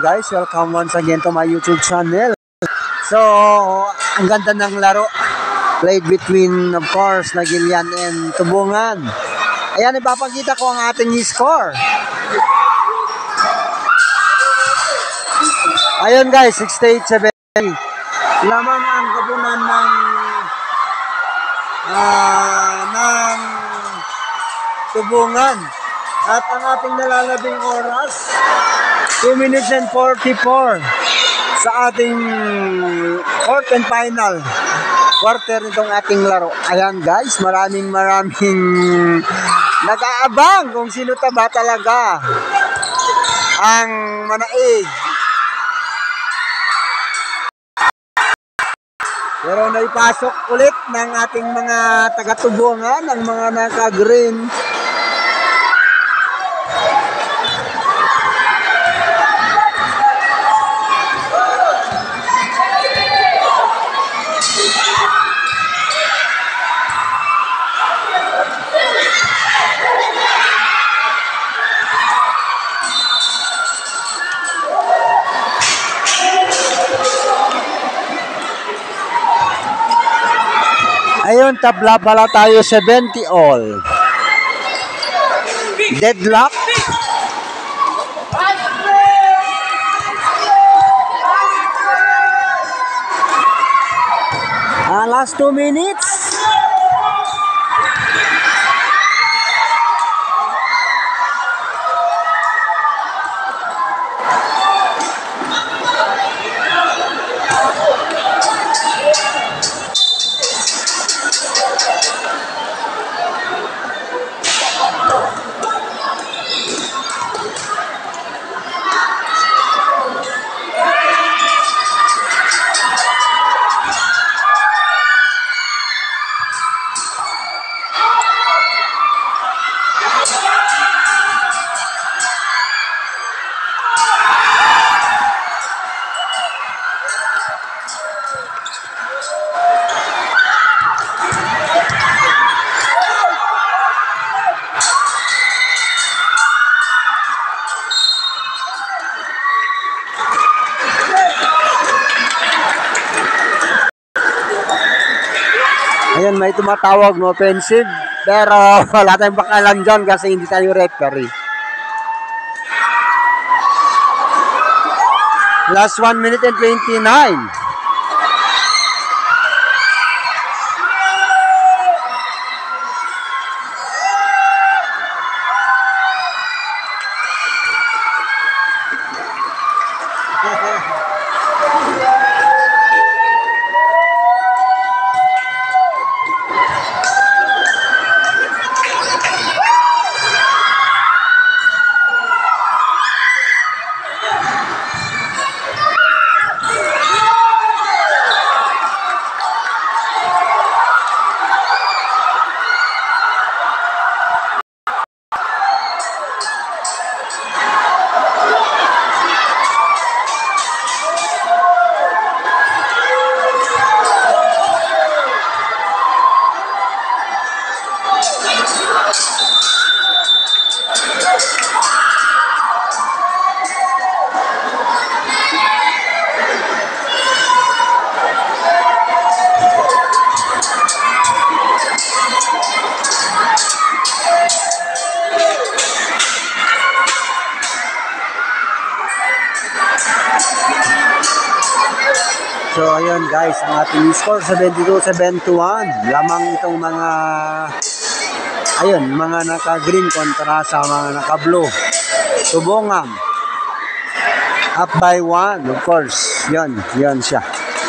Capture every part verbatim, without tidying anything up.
guys, welcome once again to my YouTube channel. So, ang ganda ng laro. Played between, of course, Nagilian and Tubungan. Ayan, ipapakita ko ang ating score. Ayun guys, sixty-eight seventy. Lamang ang gabunan ng uh, ng Tubungan. At ang ating nalalabing oras, two minutes and forty-four sa ating fourth and final quarter nitong ating laro. Ayan guys, maraming maraming nag-aabang kung sino ba talaga ang manaig. Pero naipasok ulit ng ating mga taga-Tubungan, ng mga naka-green. Ayun, tabla pala tayo seventy all. Deadlock. Ah, last two minutes. Ayan, may tumatawag no offensive, pero wala tayong bakalan dyan kasi hindi tayo referee. Last one minute and twenty-nine. So ayun guys, ang ating score seventy-two seventy-one. Lamang itong mga ayun, mga naka-green kontra sa mga naka-blue. Tubungan up by one, of course. Yun, yun siya.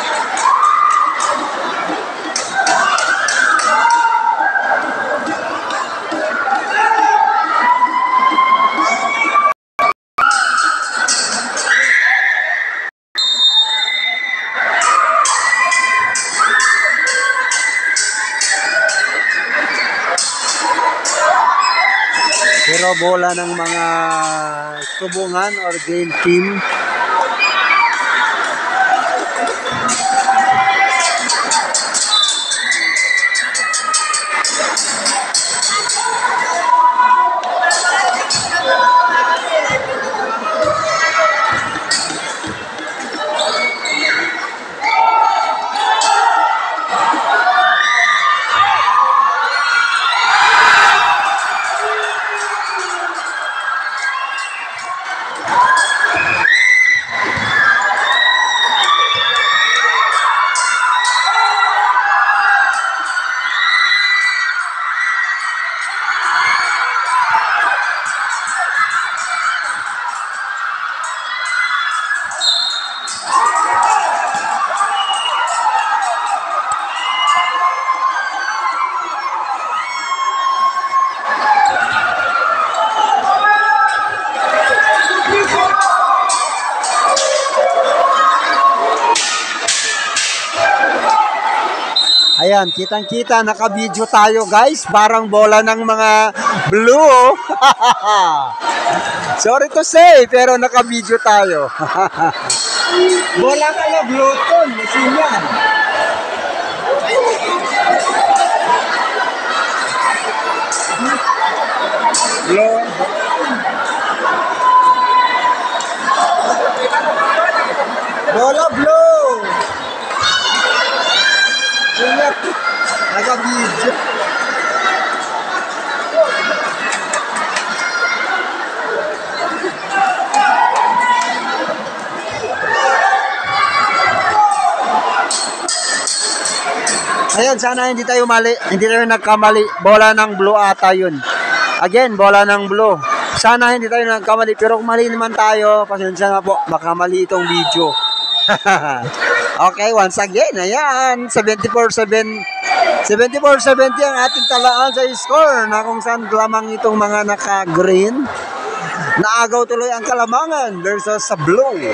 Pero bola ng mga Tubungan or green team. Ayan, kitang-kita, naka-video tayo guys. Parang bola ng mga blue. Sorry to say, pero naka-video tayo. Bola ka na blue ton, masin yan. Blue. Bola blue. Ingat, naka-video. Ayan, sana hindi tayo mali, hindi tayo nagkamali. Bola ng blue ata yun. Again, bola ng blue. Sana hindi tayo nagkamali, pero kung mali naman tayo, pasensya na po, baka mali itong video. Okay, once again, ayan, seventy-four seven, seventy-four seventy ang ating talaan sa score na kung saan lamang itong mga naka-green. Naagaw tuloy ang Kalamangan versus sa blue.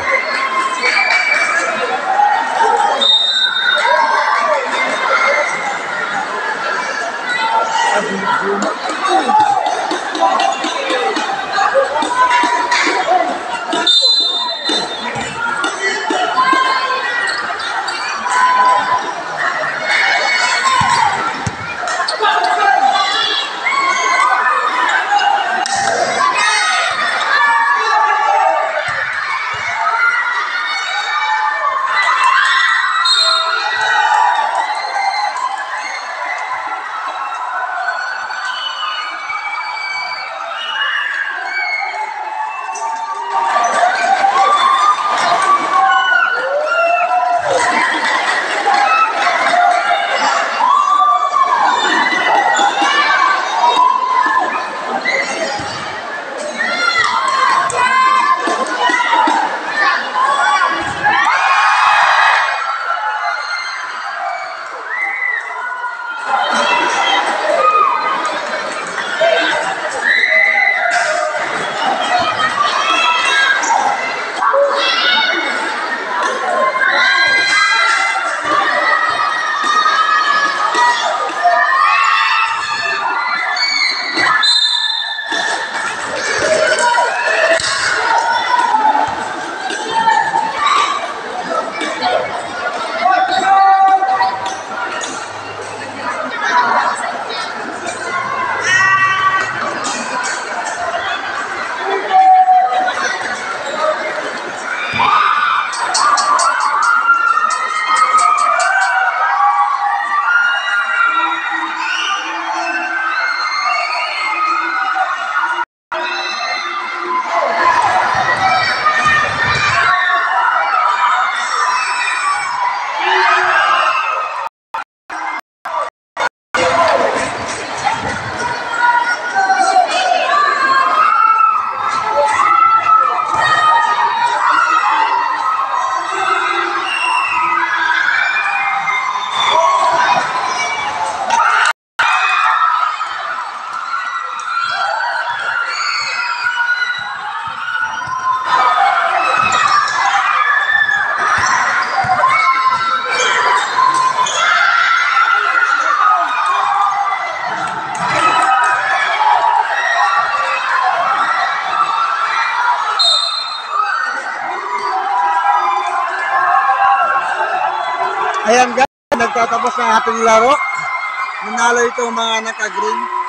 Ayan guys, nagtatapos na ating laro. Nanalo itong mga naka-green.